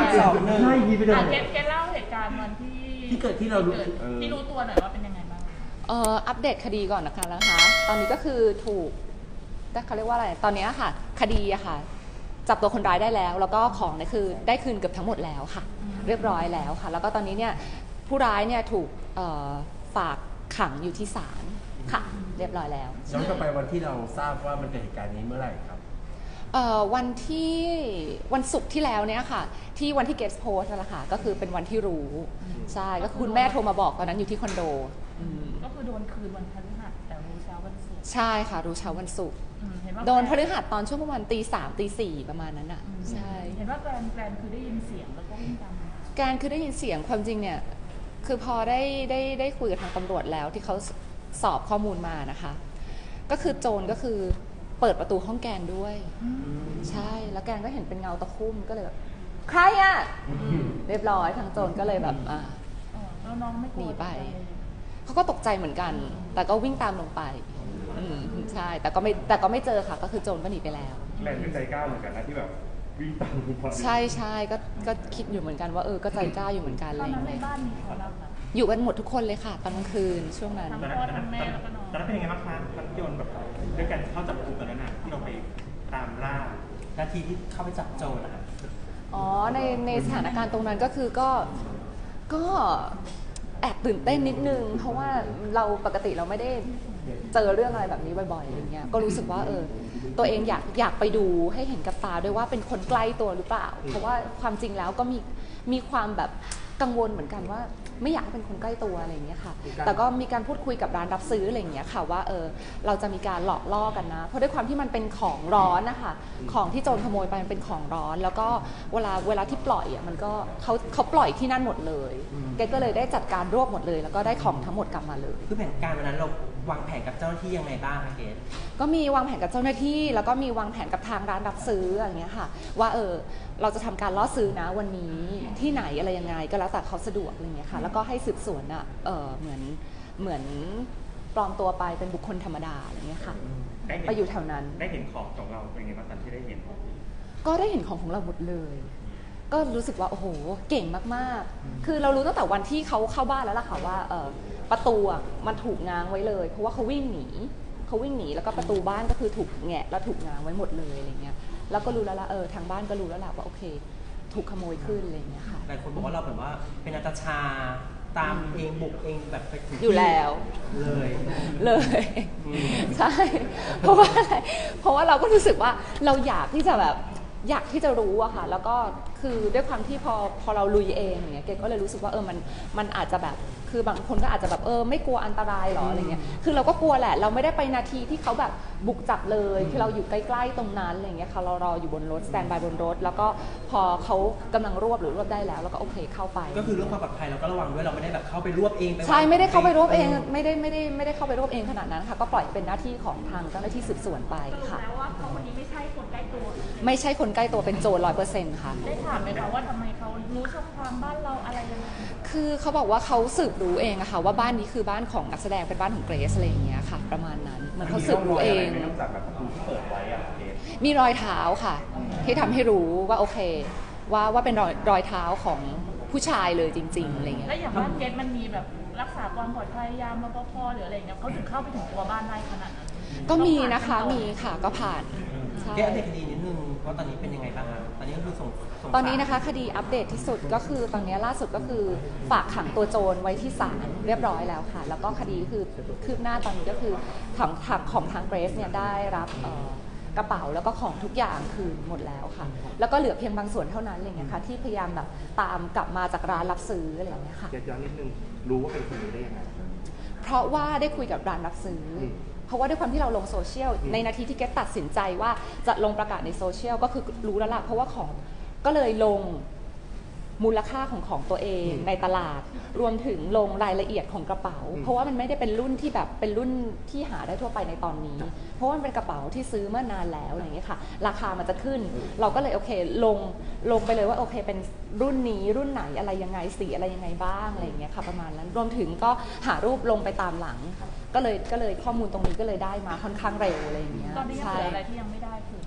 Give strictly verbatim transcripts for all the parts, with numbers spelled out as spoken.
สองหนึ่งง่ายยีไปเลยเกตเล่าเหตุการณ์วันที่ที่เกิดที่เรารู้ที่รู้ตัวหน่อยว่าเป็นยังไงบ้างเอ่ออัปเดตคดีก่อนนะคะนะคะตอนนี้ก็คือถูกเขาเรียกว่าอะไรตอนนี้ค่ะคดีอะค่ะจับตัวคนร้ายได้แล้วแล้วก็ของเนี่ยคือได้คืนเกือบทั้งหมดแล้วค่ะเรียบร้อยแล้วค่ะแล้วก็ตอนนี้เนี่ยผู้ร้ายเนี่ยถูกฝากขังอยู่ที่ศาลค่ะเรียบร้อยแล้วย้อนกลับไปวันที่เราทราบว่ามันเกิดเหตุการณ์นี้เมื่อไหร่ครับวันที่วันศุกร์ที่แล้วเนี่ยค่ะที่วันที่เกสโพสนั่นแหละค่ะก็คือเป็นวันที่รู้ใช่ก็คุณแม่โทรมาบอกตอนนั้นอยู่ที่คอนโดก็คือโดนคืนวันพฤหัสแต่รู้เช้าวันศุกร์ใช่ค่ะรู้เช้าวันศุกร์โดนพฤหัสตอนช่วงประมาณตีสามตีสี่ประมาณนั้นอ่ะใช่เห็นว่าแกรนแกรนคือได้ยินเสียงแล้วก็วิ่งตามแกรนคือได้ยินเสียงความจริงเนี่ยคือพอได้ได้ได้คุยกับทางตำรวจแล้วที่เขาสอบข้อมูลมานะคะก็คือโจรก็คือเปิดประตูห้องแกนด้วยใช่แล้วแกนก็เห็นเป็นเงาตะคุ่มก็เลยแบบใครอ่ะเรียบร้อยทางโจรก็เลยแบบอ่าแล้วน้องไม่หนีไปเขาก็ตกใจเหมือนกันแต่ก็วิ่งตามลงไปใช่แต่ก็ไม่แต่ก็ไม่เจอค่ะก็คือโจรก็หนีไปแล้วแรงเป็นใจกล้าเหมือนกันนะที่แบบวิ่งตามลงไปใช่ใช่ก็ก็คิดอยู่เหมือนกันว่าเออก็ใจกล้าอยู่เหมือนกันเลยตอนนั้นในบ้านมีใครบ้างคะอยู่กันหมดทุกคนเลยค่ะตอนกลางคืนช่วงนั้นทั้งพ่อทั้งแม่แล้วก็น้องตอนนั้นเป็นยังไงบ้างคะพัทยนต์แบบด้วยกันเข้าจับกุมตอนนั้นนะที่เราไปตามล่านาทีที่เข้าไปจับโจรนะคะอ๋อในในสถานการณ์ตรงนั้นก็คือก็ก็แอบตื่นเต้นนิดนึงเพราะว่าเราปกติเราไม่ได้เจอเรื่องอะไรแบบนี้บ่อยๆอย่างเงี้ยก็รู้สึกว่าเออตัวเองอยากอยากไปดูให้เห็นกับตาด้วยว่าเป็นคนใกล้ตัวหรือเปล่าเพราะว่าความจริงแล้วก็มีมีความแบบกังวลเหมือนกันว่าไม่อยากให้เป็นคนใกล้ตัวอะไรอย่างเงี้ยค่ะแต่ก็มีการพูดคุยกับร้านรับซื้ออะไรอย่างเงี้ยค่ะว่าเออเราจะมีการหลอกล่อกันนะเพราะด้วยความที่มันเป็นของร้อนนะคะของที่โจรขโมยไปมันเป็นของร้อนแล้วก็เวลาเวลาที่ปล่อยอ่ะมันก็เขาเขาปล่อยที่นั่นหมดเลยแกก็เลยได้จัดการรวบหมดเลยแล้วก็ได้ของทั้งหมดกลับมาเลยคือแผนการวันนั้นเราวางแผนกับเจ้าหน้าที่ยังไงบ้างคะเกศก็มีวางแผนกับเจ้าหน้าที่แล้วก็มีวางแผนกับทางร้านรับซื้ออย่างเงี้ยค่ะว่าเออเราจะทำการล่อซื้อนะวันนี้ที่ไหนอะไรยังไงก็แล้วแต่เขาสะดวกอะไรเงี้ยค่ะแล้วก็ให้สืบสวนอ่ะเออเหมือนเหมือนปลอมตัวไปเป็นบุคคลธรรมดาอะไรเงี้ยค่ะไปอยู่แถวนั้นได้เห็นของของเราเป็นไงบ้างตอนที่ได้เห็นก็ได้เห็นของของเราหมดเลยก็รู้สึกว่าโอ้โหเก่งมากๆคือเรารู้ตั้งแต่วันที่เขาเข้าบ้านแล้วล่ะค่ะว่าเออประตูอ่ะมันถูกง้างไว้เลยเพราะว่าเขาวิ่งหนีเขาวิ่งหนีแล้วก็ประตูบ้านก็คือถูกแงะแล้วถูกง้างไว้หมดเลยอะไรเงี้ยแล้วก็รู้แล้วละเออทางบ้านก็รู้แล้วแหละว่าโอเคถูกขโมยขึ้นอะไรเงี้ยค่ะหลายคนบอกว่าเราแบบว่าเป็นนาตาชาตามเองบุกเองแบบไปถึงอยู่แล้วเลยเลยใช่เพราะว่าอะไรเพราะว่าเราก็รู้สึกว่าเราอยากที่จะแบบอยากที่จะรู้อะค่ะแล้วก็คือด้วยความที่พอพอเราลุยเองอย่างเงี้ยเกก็เลยรู้สึกว่าเออมันมันอาจจะแบบคือบางคนก็อาจจะแบบเออไม่กลัวอันตรายหรออะไรเงี้ยคือเราก็กลัวแหละเราไม่ได้ไปนาทีที่เขาแบบบุกจับเลยคือเราอยู่ใกล้ๆตรงนั้นอะไรเงี้ยค่ะเรารออยู่บนรถสแตนบายบนรถแล้วก็พอเขากำลังรวบหรือรวบได้แล้วแล้วก็โอเคเข้าไปก็คือเรื่องความปลอดภัยเราก็ระวังด้วยเราไม่ได้แบบเข้าไปรวบเองใช่ไม่ได้เข้าไปรวบเองไม่ได้ไม่ได้ไม่ได้เข้าไปรวบเองขนาดนั้นค่ะก็ปล่อยเป็นหน้าที่ของทางเจ้าหน้าที่สืบสวนไปค่ะแล้วว่าเขาคนนี้ไม่ใช่คนใกล้ตัวไม่ใช่คนใกล้ตัวเป็นโจรร้อยเปอร์เซ็นต์ค่ะได้ถามไหมคะว่าทำไมเขารู้ช่องทางบ้านเราอะไรยังไงคือเขาบอกว่าเขาสืบรู้เองอะค่ะว่าบ้านนี้คือบ้านของนักแสดงเป็นบ้านของเกรซอะไรอย่างเงี้ยค่ะประมาณนั้นเหมือนเขาสืบรู้เองนอกจากแบบประตูที่เปิดไว้อะเกศมีรอยเท้าค่ะที่ทำให้รู้ว่าโอเคว่าว่าเป็นรอยรอยเท้าของผู้ชายเลยจริงๆอะไรเงี้ยแล้วอย่างบ้านเกศมันมีแบบรักษาความปลอดภัยยามรปภหรืออะไรเงี้ยเขาถึงเข้าไปถึงตัวบ้านได้ขนาดนั้นก็มีนะคะมีค่ะก็ผ่านเกศอัปเดตคดีนิดนึงว่าตอนนี้เป็นยังไงบ้างคะตอนนี้ก็คือส่งตอนนี้นะคะคดีอัปเดตที่สุดก็คือตอนนี้ล่าสุดก็คือฝากขังตัวโจรไว้ที่ศาลเรียบร้อยแล้วค่ะแล้วก็คดีคือคืบหน้าตอนนี้ก็คือของทางของทางเกรซเนี่ยได้รับกระเป๋าแล้วก็ของทุกอย่างคืนหมดแล้วค่ะแล้วก็เหลือเพียงบางส่วนเท่านั้นอะไรเงี้ยค่ะที่พยายามแบบตามกลับมาจากร้านรับซื้ออะไรเงี้ยค่ะย้อนนิดนึงรู้ว่าเป็นคนนี้ได้ยังไงเพราะว่าได้คุยกับร้านรับซื้อเพราะว่าด้วยความที่เราลงโซเชียลในนาทีที่เกตตัดสินใจว่าจะลงประกาศในโซเชียลก็คือรู้แล้วล่ะเพราะว่าของก็เลยลงมูลค่าของของตัวเองในตลาดรวมถึงลงรายละเอียดของกระเป๋าเพราะว่ามันไม่ได้เป็นรุ่นที่แบบเป็นรุ่นที่หาได้ทั่วไปในตอนนี้เพราะว่ามันเป็นกระเป๋าที่ซื้อเมื่อนานแล้วอะไรอย่างเงี้ยค่ะราคามันจะขึ้นเราก็เลยโอเคลงลงไปเลยว่าโอเคเป็นรุ่นนี้รุ่นไหนอะไรยังไงสีอะไรยังไงบ้างอะไรอย่างเงี้ยค่ะประมาณนั้นรวมถึงก็หารูปลงไปตามหลังก็เลยก็เลยข้อมูลตรงนี้ก็เลยได้มาค่อนข้างเร็วอะไรอย่างเงี้ยตอนนี้เหลืออะไรที่ยังไม่ได้คือ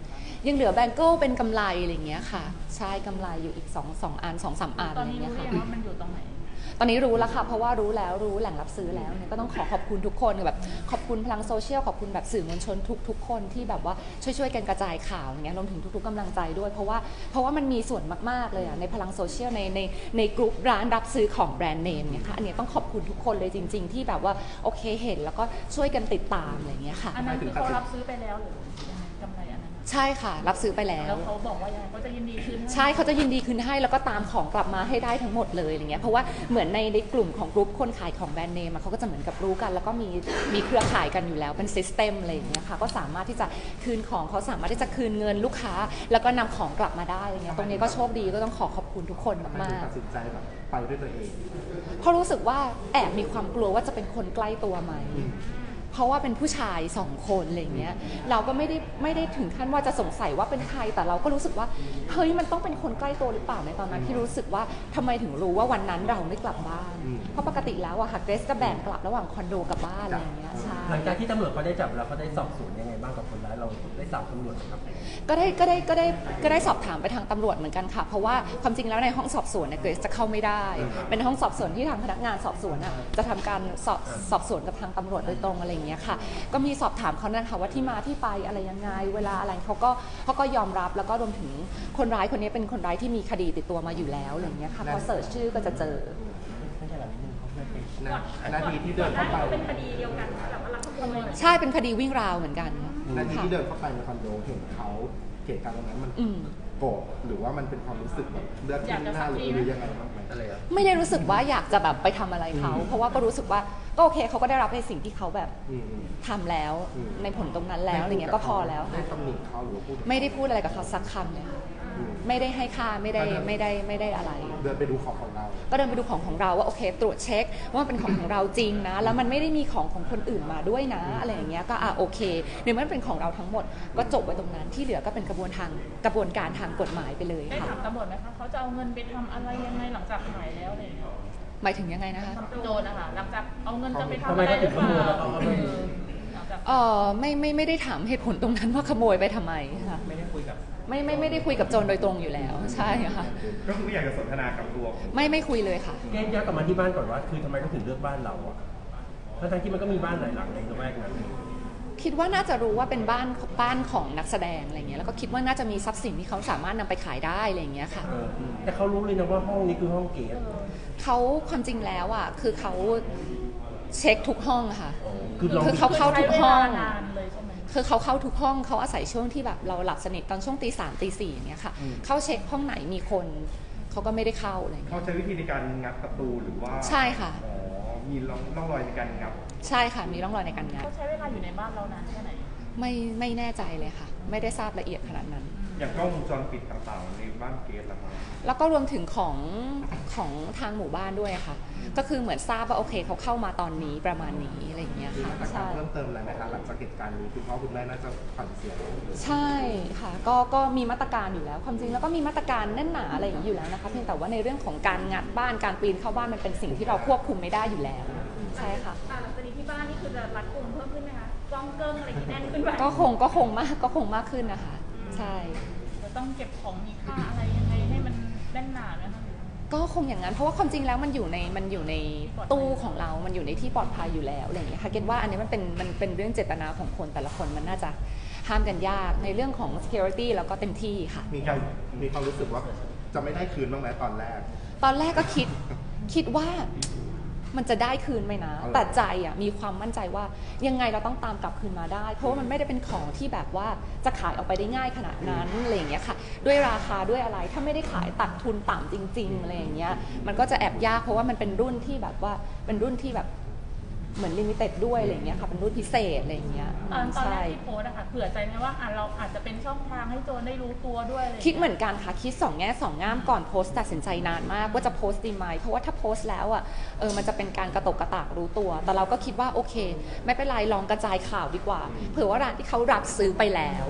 ยังเหลือแบงเกิลเป็นกำไรอะไรอย่างเงี้ยค่ะใช่กำไรอยู่อีกสอง สองอันสองสามอันตออะนไรอนี้ย่างเงี้รู้ยหรือค่ะยังว่ามันอยู่ตรงไหนตอนนี้รู้แล้วค่ะเพราะว่ารู้แล้วรู้แหล่งรับซื้อแล้วเนี่ยก็ต้องขอขอบคุณทุกคนแบบขอบคุณพลังโซเชียลขอบคุณแบบสื่อมวลชนทุกๆคนที่แบบว่าช่วยๆกันกระจายข่าวอย่างเงี้ยรวมถึงทุกๆกำลังใจด้วยเพราะว่าเพราะว่ามันมีส่วนมากๆเลยอะในพลังโซเชียลในในในกลุ่มร้านรับซื้อของแบรนด์เนมเนี่ยค่ะอันนี้ต้องขอบคุณทุกคนเลยจริง ๆ ที่แบบว่าโอเคเห็นแล้วก็ช่วยกันติดตามอะไรอย่างเงี้ยค่ะอันนั้นคือเขารับซื้อไปแล้วหรือยังไงกำไรอันนั้นใช่ค่ะรับซื้อไปแล้แล้ว วเขาบอกว่ายังไงเขาจะยินดีคืนให้ใช่เขาจะยินดีคืนให้แล้วก็ตามของกลับมาให้ได้ทั้งหมดเลยอะไรเงี้ยเพราะว่าเหมือนในในกลุ่มของกลุ่มคนขายของแบรนด์เนมอะเขาก็จะเหมือนกับรู้กัน แล้วก็มีมีเครือข่ายกันอยู่แล้วเป็นซิสเต็มอะไรอย่างเงี้ยค่ะก็สามารถที่จะคืนของเขาสามารถที่จะคืนเงินลูกค้า แล้วก็นำของกลับมาได้อะไรเงี้ยตรงนี้ก็โชคดีก็ต้องขอขอบคุณทุกคนทำไมมาถึงกตัดสินใจแบบไปด้วยตัวเองๆเพราะรู้สึกว่าแอบมีความกลัวว่าจะเป็นคนใกล้ตัวไหม เพราะว่าเป็นผู้ชายสองคนอะไรเงี้ยเราก็ไม่ได้ไม่ได้ถึงขั้นว่าจะสงสัยว่าเป็นใครแต่เราก็รู้สึกว่าเฮ้ยมันต้องเป็นคนใกล้ตัวหรือเปล่าในตอนนั้นที่รู้สึกว่าทำไมถึงรู้ว่าวันนั้นเราไม่กลับบ้านอืมเพราะปกติแล้วอะค่ะเกรซจะแบ่งกลับระหว่างคอนโดกับบ้านอะไรเงี้ยใช่หลังจากที่ตำรวจเขาได้จับแล้วเขาได้สอบสวนยังไงบ้างกับคนร้ายเราได้สอบตำรวจไหมครับก็ได้ก็ได้ก็ได้ก็ได้สอบถามไปทางตำรวจเหมือนกันค่ะ เพราะว่าความจริงแล้วในห้องสอบสวนเนี่ยเกรซจะเข้าไม่ได้ เป็นห้องสอบสวนที่ทางพนักงานสอบสวนอะจะทำการสอบสอบสวนกับทางตำรวจโดยตรงอะไรอย่างเงี้ยค่ะ ก็มีสอบถามเขานะคะว่าที่มาที่ไปอะไรยังไงเวลาอะไรเขาก็เขาก็ยอมรับแล้วก็รวมถึงคนร้ายคนนี้เป็นคนร้ายที่มีคดีติดตัวมาอยู่แล้วอะไรอย่างเงี้ยค่ะพอเสิร์ชชื่อก็จะเจอไม่ใช่หรอกนิดนึงเขาเคยเป็นนะนาทีที่เดินเข้าไปเป็นคดีเดียวกันแต่ว่ารักขโมยใช่เป็นคดีวิ่งราวเหมือนกันนาทีค่ะที่เดินเข้าไปในคอนโดเห็นเขาเหตุการณ์ตรงนั้นมันอืมโกรธหรือว่ามันเป็นความรู้สึกแบบเลือดขึ้นหน้าหรือหรือยังไงบ้างไหมอะไรอ่ะไม่ได้รู้สึกว่าอยากจะแบบไปทำอะไรเขา เพราะว่าก็รู้สึกว่าก็โอเคเขาก็ได้รับในสิ่งที่เขาแบบอืมทำแล้วอืมในผลตรงนั้นแล้วอะไรเงี้ยก็พอแล้วได้ค่ะตำหนิเขาหรือว่าพูดไม่ได้พูดอะไรกับเขาสักคำเลยค่ะอืมไม่ได้ให้ค่าไม่ได้ไม่ได้ไม่ได้อะไรเดินไปดูของของเราก็เดินไปดูของของเราว่าโอเคตรวจเช็คว่ามันเป็นของของเราจริงนะ แล้วมันไม่ได้มีของของคนอื่นมาด้วยนะอะไรอย่างเงี้ยก็อ่ะโอเคในเมื่อมันเป็นของเราทั้งหมดก็จบไว้ตรงนั้นที่เหลือก็เป็นกระบวนทางกระบวนการทางกฎหมายไปเลยได้ค่ะถามตำรวจไหมคะเขาจะเอาเงินไปทำอะไรยังไงหลังจากขายแล้วอะไรอย่างเงี้ยหมายถึงยังไงนะคะโจรนะคะหลังจากเอาเงินจะไปทำทำไมอะไรเขาหถึรืงอขเปโมยล่าแล้วเขาเอาไปหลังจากเออไม่ไม่ไม่ได้ถามเหตุผลตรงนั้นว่าขโมยไปทำไมค่ะไม่ได้คุยกับไม่ไม่ไม่ได้คุยกับโจรโดยตรงอยู่แล้วใช่ค่ะก็คือไม่อยากจะสนทนากับตัวไม่ไม่คุยเลยค่ะแก้ย้อนกลับมาที่บ้านก่อนว่า คือทำไมเขาถึงเลือกบ้านเราอะทั้งๆที่มันก็มีบ้านหลายหลังในละแวกนั้นคิดว่าน่าจะรู้ว่าเป็นบ้านบ้านของนักแสดงอะไรเงี้ยแล้วก็คิดว่าน่าจะมีทรัพย์สินที่เขาสามารถนำไปขายได้อะไรเงี้ยค่ะเออแต่เขารู้เลยนะว่าห้องนี้คือห้องเกสเขาความจริงแล้วอ่ะคือเขาเช็คทุกห้องค่ะคือเราคือเขาเข้าทุกห้องใช้เวลานานเลยใช่ไหมคือเขาเข้าทุกห้องเขาอาศัยช่วงที่แบบเราหลับสนิทตอนช่วงตีสามตีสี่อย่างเงี้ยค่ะ เข้าเช็คห้องไหนมีคนเขาก็ไม่ได้เข้าอะไรเงี้ยเขาใช้วิธีในการงัดประตูหรือว่าใช่ค่ะอ๋อมีร่องร่องรอยในการงัดใช่ค่ะมีร่องรอยในการงัดเขาใช้เวลาอยู่ในบ้านเรานานแค่ไหนไม่ไม่แน่ใจเลยค่ะ ไม่ได้ทราบละเอียดขนาดนั้นอย่างกล้องวงจรปิดต่างๆในบ้านเกสล่ะครับแล้วก็รวมถึงของของทางหมู่บ้านด้วยค่ะ ก็คือเหมือนทราบว่าโอเคเขาเข้ามาตอนนี้ประมาณนี้อะไรอย่างเงี้ยมีค่ะมาตรการใช่เพิ่มเติมอะไรไหมคะหลังจากเหตุการณ์นี้คุณพ่อคุณแม่น่าจะผ่อนเสียใช่ค่ะก็ก็มีมาตรการอยู่แล้ว ความจริงแล้วก็มีมาตรการแน่นหนาอะไรอย่างนี้อยู่แล้วนะคะเพียงแต่ว่าในเรื่องของการงัดบ้านการปีนเข้าบ้านมันเป็นสิ่งที่เราควบคุมไม่ได้อยู่แล้วใช่ค่ะอ่าหลังจากนี้ที่บ้านนี่คือจะรัดกุมเพิ่มขึ้นไหมคะกล้องเกิ้งอะไรที่แน่นขึ้นไหมก็คงก็คงมากก็คงมากขึ้นนะคะ ใช่จะต้องเก็บของมีค่าอะไรยังไงให้มันแน่นหนาไหมคะก็คงอย่างนั้นเพราะว่าความจริงแล้วมันอยู่ในมันอยู่ในตู้ของเรา มันอยู่ในที่ปลอดภัยอยู่แล้วอะไรอย่างเงี้ยค่ะเก็ตว่าอันนี้มันเป็นมันเป็นเรื่องเจตนาของคนแต่ละคนมันน่าจะห้ามกันยากในเรื่องของ security แล้วก็เต็มที่ค่ะมีการมีความรู้สึกว่าจะไม่ได้คืนบ้างไหมตอนแรกตอนแรกก็คิดคิดว่ามันจะได้คืนไหมนะเอาล่ะแต่ใจอ่ะมีความมั่นใจว่ายังไงเราต้องตามกลับคืนมาได้ เพราะว่ามันไม่ได้เป็นของที่แบบว่าจะขายออกไปได้ง่ายขนาดนั้นอะไรอย่างเงี้ยค่ะด้วยราคาด้วยอะไรถ้าไม่ได้ขายตัดทุนต่ำจริงๆอะไรอย่างเงี้ยมันก็จะแอบยากเพราะว่ามันเป็นรุ่นที่แบบว่าเป็นรุ่นที่แบบเหมือนลิมิเต็ดด้วยอะไรอย่างเงี้ยค่ะเป็นรุ่นพิเศษอะไรอย่างเงี้ยตอนตอนแรใช่กที่โพสต์อะค่ะเผื่อใจไหมว่าอ่ะเราอาจจะเป็นช่องทางให้โจรได้รู้ตัวด้วยอะไรอย่างคิดเงี้ยเหมือนกันค่ะคิดสองแง่สองงามก่อนโพสต์ตัดสินใจนานมากว่าจะโพสต์ดีไหมเพราะว่าถ้าโพสต์แล้วอ่ะเออมันจะเป็นการกระตกกระตากรู้ตัว แต่เราก็คิดว่าโอเค ไม่เป็นไรลองกระจายข่าวดีกว่า เผื่อว่าร้านที่เขารับซื้อไปแล้ว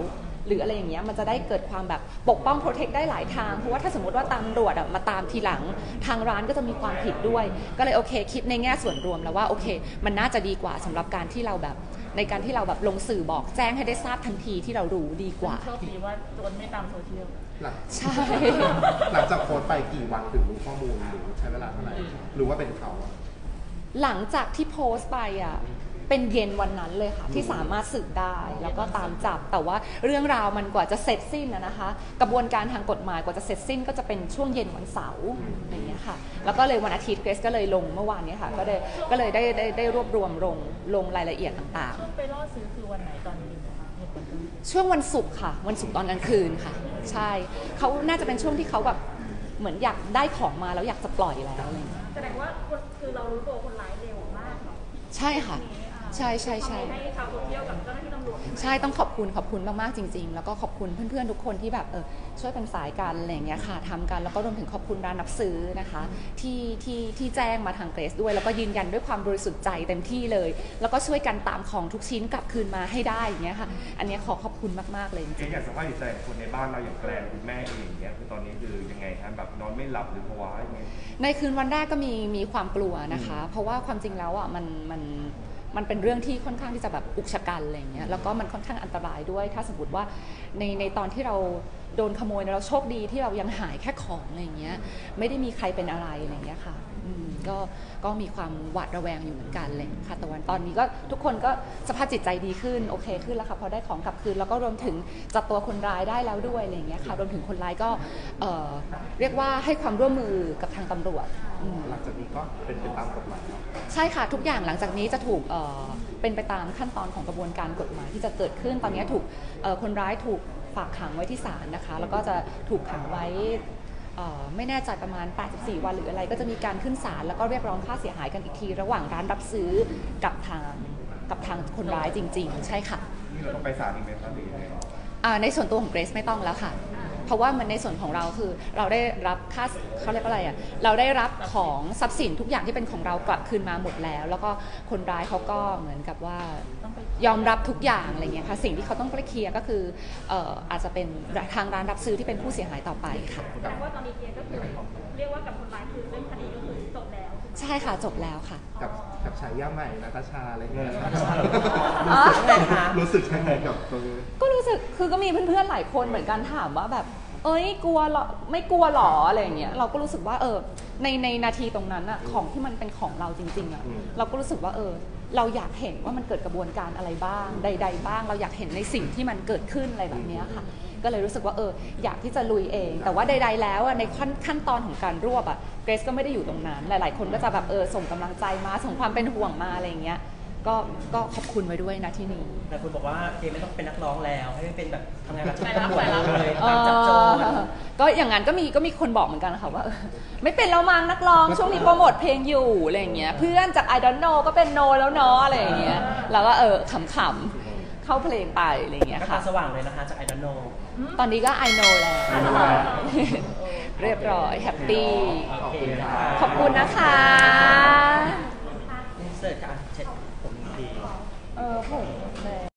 หรืออะไรอย่างเงี้ยมันจะได้เกิดความแบบปกป้องโปรเทคได้หลายทางเพราะว่าถ้าสมมติว่าตำรวจอะมาตามทีหลังทางร้านก็จะมีความผิดด้วยก็เลยโอเคคิดในแง่ส่วนรวมแล้วว่าโอเคมันน่าจะดีกว่าสำหรับการที่เราแบบในการที่เราแบบลงสื่อบอกแจ้งให้ได้ทราบทันทีที่เรารู้ดีกว่าโชคดีว่าโจรไม่ตามโซเชียลหลังใช่หลังจากโพสต์ไปกี่วันถึงรู้ข้อมูลหรือใช้เวลาเท่าไหร่หรือว่าเป็นเขาอะหลังจากที่โพสต์ไปอ่ะเป็นเย็นวันนั้นเลยค่ะที่สามารถสืบได้แล้วก็ตามจับแต่ว่าเรื่องราวมันกว่าจะเสร็จสิ้นนะนะคะกระบวนการทางกฎหมายกว่าจะเสร็จสิ้นก็จะเป็นช่วงเย็นวันเสาร์อย่างเงี้ยค่ะแล้วก็เลยวันอาทิตย์เกรซก็เลยลงเมื่อวานนี้ค่ะก็เลยก็เลยได้ได้ได้รวบรวมลงลงรายละเอียดต่างๆช่วงไปล่อซื้อคือวันไหนตอนนี้นะคะเหตุผลคือช่วงวันศุกร์ค่ะวันศุกร์ตอนกลางคืนค่ะใช่เขาน่าจะเป็นช่วงที่เขาแบบเหมือนอยากได้ของมาแล้วอยากจะปล่อยแล้วอะไรอย่างเงี้ยแสดงว่าคนคือเรารู้ตัวคนร้ายเร็วมากเนาะใช่ค่ะใช่ใช่ใช่ให้ชาวโซเชียลกับเจ้าหน้าที่ตำรวจใช่ต้องขอบคุณขอบคุณมากๆจริงๆแล้วก็ขอบคุณเพื่อนๆทุกคนที่แบบเออช่วยเป็นสายกันอะไรอย่างเงี้ยค่ะทำกันแล้วก็รวมถึงขอบคุณร้านรับซื้อนะคะที่ที่ที่แจ้งมาทางเกรซด้วยแล้วก็ยืนยันด้วยความบริสุทธิ์ใจเต็มที่เลยแล้วก็ช่วยกันตามของทุกชิ้นกลับคืนมาให้ได้อย่างเงี้ยค่ะอันเนี้ยขอขอบคุณมากๆเลยจริงอย่างสภาพจิตใจของคนในบ้านเราอย่างแกลนคุณแม่เองอย่างเงี้ยคือตอนนี้คือยังไงครับแบบนอนไม่หลับหรือภาวะอย่างเงี้ยในคืนวันแรกก็มีมีความกลัวนะคะเพราะว่าความจริงแล้วอ่ะมันมันมันเป็นเรื่องที่ค่อนข้างที่จะแบบอุกชะกันอะไรเงี้ยแล้วก็มันค่อนข้างอันตรายด้วยถ้าสมมติว่าในในตอนที่เราโดนขโมยเราโชคดีที่เรายังหายแค่ของอะไรเงี้ยไม่ได้มีใครเป็นอะไรอะไรเงี้ยค่ะอืมก็ก็มีความหวาดระแวงอยู่เหมือนกันเลยค่ะแต่วันตอนนี้ก็ทุกคนก็สภาพจิตใจดีขึ้นโอเคขึ้นแล้วค่ะพอได้ของกลับคืนแล้วก็รวมถึงจับตัวคนร้ายได้แล้วด้วยอะไรเงี้ยค่ะรวมถึงคนร้ายก็เอ่อเรียกว่าให้ความร่วมมือกับทางตำรวจอืมหลังจากนี้ก็เป็นไปตามกฎหมายเนาะใช่ค่ะทุกอย่างหลังจากนี้จะถูกเอ่อเป็นไปตามขั้นตอนของกระบวนการกฎหมายที่จะเกิดขึ้นตอนนี้ถูกเอ่อคนร้ายถูกฝากขังไว้ที่ศาลนะคะแล้วก็จะถูกขังไว้เอ่อไม่แน่ใจประมาณแปดสิบสี่วันหรืออะไรก็จะมีการขึ้นศาลแล้วก็เรียกร้องค่าเสียหายกันอีกทีระหว่างร้านรับซื้อกับทางกับทางคนร้ายจริงๆใช่ค่ะนี่เราต้องไปศาลอีกไหมครับหรือยังไงอ่าในส่วนตัวของเกรซไม่ต้องแล้วค่ะเพราะว่ามันในส่วนของเราคือเราได้รับค่าเขาเรียกว่าอะไรอ่ะเราได้รับของทรัพย์สินทุกอย่างที่เป็นของเรากลับคืนมาหมดแล้ว แล้วก็คนร้ายเขาก็เหมือนกับว่ายอมรับทุกอย่างอะไรเงี้ยค่ะสิ่งที่เขาต้องไปเคลียร์ก็คือเอ่ออาจจะเป็นทางร้านรับซื้อที่เป็นผู้เสียหายต่อไปค่ะแสดงว่าตอนนี้เกียร์ก็คือเรียกว่ากับคนร้ายคือเรื่องคดีก็คือจบแล้วใช่ค่ะจบแล้วค่ะกับกับฉายาใหม่นาตาชาอะไรอย่างเงี้ยอ๋อรู้สึกยังไงกับตรงนี้ก็รู้สึกคือก็มีเพื่อนๆหลายคนเหมือนกันถามว่าแบบเอ้ยกลัวหรอไม่กลัวหรออะไรอย่างเงี้ยเราก็รู้สึกว่าเออในในนาทีตรงนั้นอะของที่มันเป็นของเราจริงๆอะอืมเราก็รู้สึกว่าเออเราอยากเห็นว่ามันเกิดกระบวนการอะไรบ้าง ใด ๆ บ้าง เราอยากเห็นในสิ่งที่มันเกิดขึ้นอะไรแบบเนี้ยค่ะ ก็เลยรู้สึกว่าเอออยากที่จะลุยเอง แต่ว่าใด ๆ แล้วอะในขั้นขั้นตอนของการรวบอะเกรซก็ไม่ได้อยู่ตรงนั้น หลายๆ คนก็จะแบบเออส่งกำลังใจมาส่งความเป็นห่วงมาอะไรอย่างเงี้ยก็ก็ขอบคุณไว้ด้วยนะที่นี้แต่คุณบอกว่าเจไม่ต้องเป็นนักร้องแล้วให้เป็นแบบทำงานกับไปรับตำรวจไปรับเลยเอตามจับโจรอก็อย่างนั้นก็มีก็มีคนบอกเหมือนกันค่ะว่าเออไม่เป็นแล้วมั้งนักร้องช่วงนี้โปรโมทเพลงอยู่อะไรอย่างเงี้ยเพื่อนจาก I don't know ก็เป็น no แล้วเนาะอะไรอย่างเงี้ยแล้วก็เออขำๆเข้าเพลงไปอะไรอย่างเงี้ยก็ค่ะตาสว่างเลยนะคะจากไอดอนโนตอนนี้ก็ I know แล้ว เรียบร้อยแฮปปี้โอเคค่ะขอบคุณนะคะอินเสิร์ตการเช็ดผมดีเออผมเลย